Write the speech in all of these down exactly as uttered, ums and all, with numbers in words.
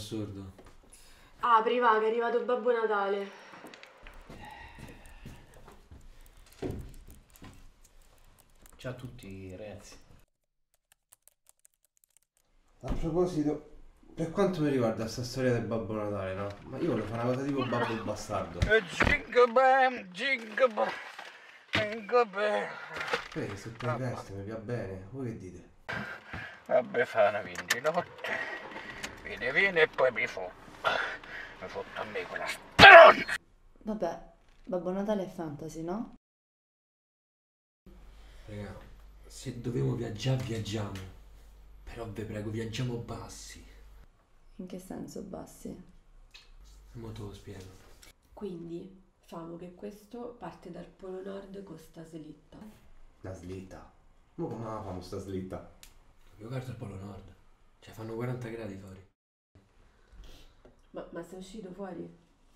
assurdo. Apri, va, che è arrivato Babbo Natale. Ciao a tutti ragazzi. A proposito, per quanto mi riguarda sta storia del Babbo Natale, no? Ma io volevo fare una cosa tipo Babbo Bastardo. Jingle bam, jingle bam, jingle bam. Vedi, se te veste mi va bene, voi che dite? La Befana viene di notte, viene viene e poi mi fotte. Mi fotte a me quella stronza. Vabbè, Babbo Natale è fantasy, no? Raga, se dobbiamo viaggiare, viaggiamo. Però vi prego, viaggiamo bassi. In che senso bassi? Mo te lo spiego. Quindi, famo che questo parte dal Polo Nord con sta slitta. Una slitta? Ma come la famo sta slitta? Io guardo il Polo Nord. Cioè fanno quaranta gradi fuori. Ma, ma sei uscito fuori?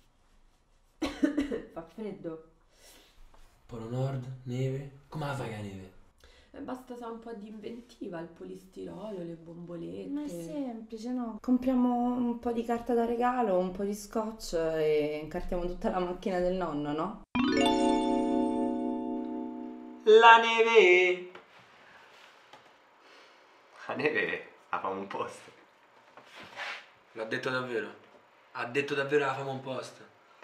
Fa freddo. Polo Nord, neve. Come la fai la neve? E basta usare un po' di inventiva, il polistirolo, le bombolette. Ma è semplice, no? Compriamo un po' di carta da regalo, un po' di scotch e incartiamo tutta la macchina del nonno, no? La neve! La neve la famo un posto. L'ha detto davvero? Ha detto davvero la fama un post?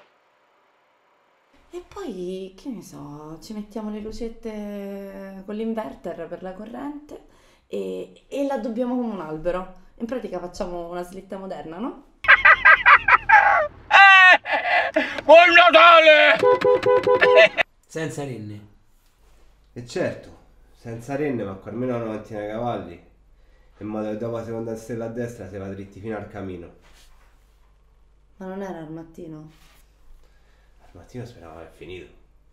E poi, che ne so, ci mettiamo le lucette con l'inverter per la corrente e, e la addobbiamo come un albero. In pratica facciamo una slitta moderna, no? Buon Natale! Senza renne. E certo, senza renne, ma almeno una novantina di cavalli. In modo che dopo la seconda stella a destra si va dritti fino al camino. Ma non era al mattino? Al mattino speravo che è finito.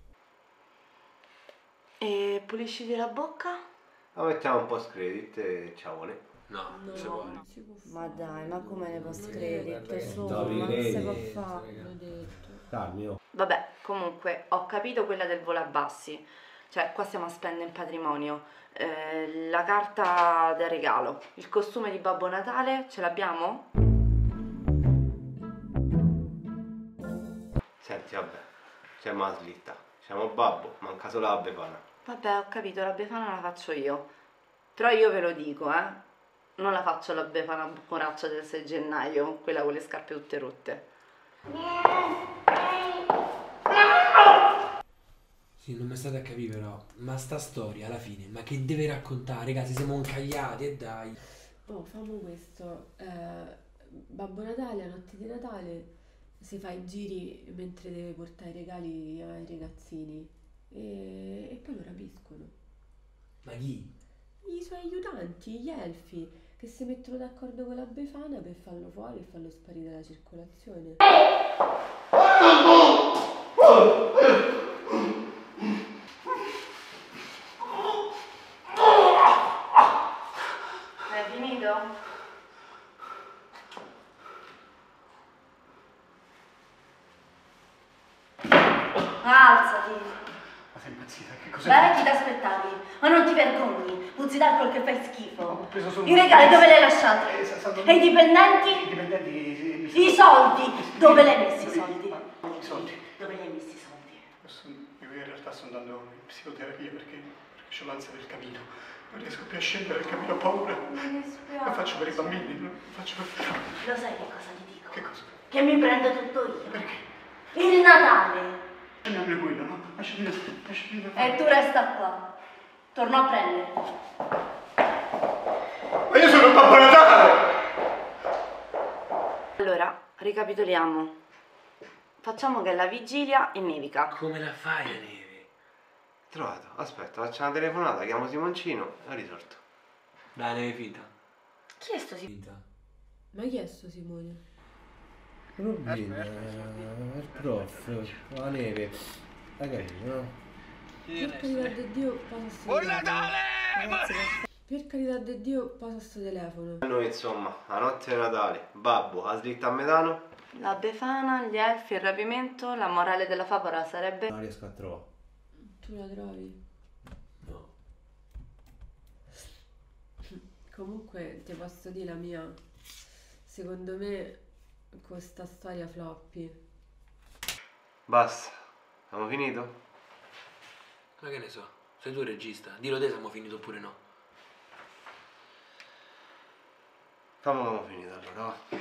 E pulisciti la bocca? Ma mettiamo un po' credit e ciaone. No, No, non si può. non si può Ma fare. dai, ma come ne post guarda credit? che- Su, Dopo ma i non si può credit, fare. L'ho detto. Calmi, oh. Vabbè, comunque ho capito quella del volabassi, cioè qua stiamo a spendere in patrimonio. Eh, la carta del regalo, il costume di Babbo Natale, ce l'abbiamo? Senti, vabbè, c'è una slitta. Siamo babbo, manca solo la befana. Vabbè, ho capito, la befana la faccio io. Però io ve lo dico, eh, non la faccio la befana poraccia del sei gennaio, quella con le scarpe tutte rotte. Sì, non mi state a capire però. Ma sta storia alla fine, ma che deve raccontare? Ragazzi, siamo incagliati e dai. Oh, famo questo. Eh, Babbo Natale, a notte di Natale, si fa i giri mentre deve portare i regali ai ragazzini. E, e poi lo rapiscono. Ma chi? I suoi aiutanti, gli elfi, che si mettono d'accordo con la Befana per farlo fuori e farlo sparire dalla circolazione. Hai finito? Alzati! Ma sei impazzita? Che cos'è? Beh, chi ti aspettavi? Ma non ti vergogni? Puzzi d'alcol che fai schifo. Ho preso solo I un- regali dove li hai lasciati? Eh, sa- sanno- E i dipendenti? I dipendenti mi- mi- I soldi? Dove li hai messi i soldi? Ma- I soldi? Dove li hai messi i soldi? Sono- Io in realtà sto andando in psicoterapia perché, perché ho l'ansia del cammino. Non riesco più a scendere il cammino, ho paura. Mi dispiace. Lo faccio per i bambini, lo faccio per... Lo sai che cosa ti dico? Che cosa? Che mi prendo tutto io. Perché? Il Natale! Lasciami quello, no? Lasciami, lasciami E tu resta qua. Torno a prenderti. Ma io sono Babbo Natale! Allora, ricapitoliamo. Facciamo che la vigilia nevica. Come la fai la neve? Trovato, aspetta, faccio una telefonata, chiamo Simoncino e ho risolto. Dai, neve finta. Chi è sto si... Finta. Ma chi è sto Simone? Robin, eh, il prof, la neve. Ragazzi, no? Per carità di Dio, passa sto Buon telefono. Natale! Ragazzi, per carità di Dio, passa sto telefono. Noi insomma, la notte di Natale, babbo, la slitta a metano? La Befana, gli elfi, il rapimento, la morale della favola sarebbe... Non riesco a trovare. Tu la trovi? No. Comunque ti posso dire la mia, secondo me con sta storia floppy. Basta, abbiamo finito? Ma che ne so, sei tu il regista, dillo te se abbiamo finito oppure no. Fammo abbiamo finito allora, va.